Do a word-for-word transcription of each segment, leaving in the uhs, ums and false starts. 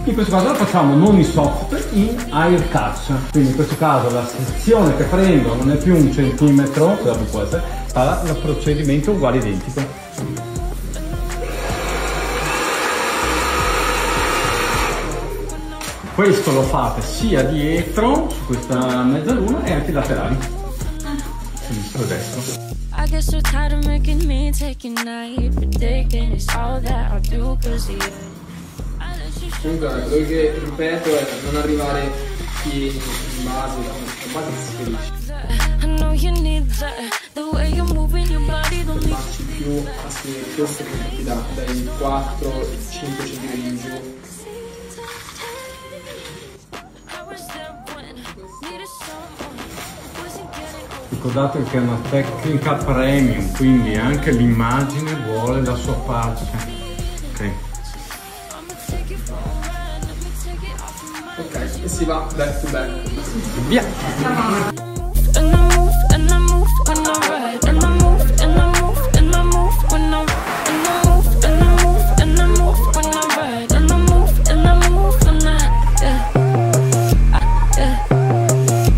In questo caso lo facciamo non in soft, in air catch, quindi in questo caso la sezione che prendo non è più un centimetro, dopo può essere, fa il procedimento uguale identico. Questo lo fate sia dietro, su questa mezzaluna, e anche laterali, sinistro e destro. I guess you're tired of making me take a night, predicting it's all that I do cause you. Comunque quello che ripeto è non arrivare pieni in base, in base si ferisce. Per farci più assi queste che da dai quattro cinque centimetri in giù. Ricordate che è una tecnica premium, quindi anche l'immagine vuole la sua pace. Ok. Ok, e si va back to back. Via!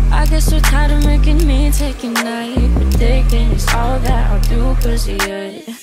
Taking night, predicting it's all that I'll do cause of you.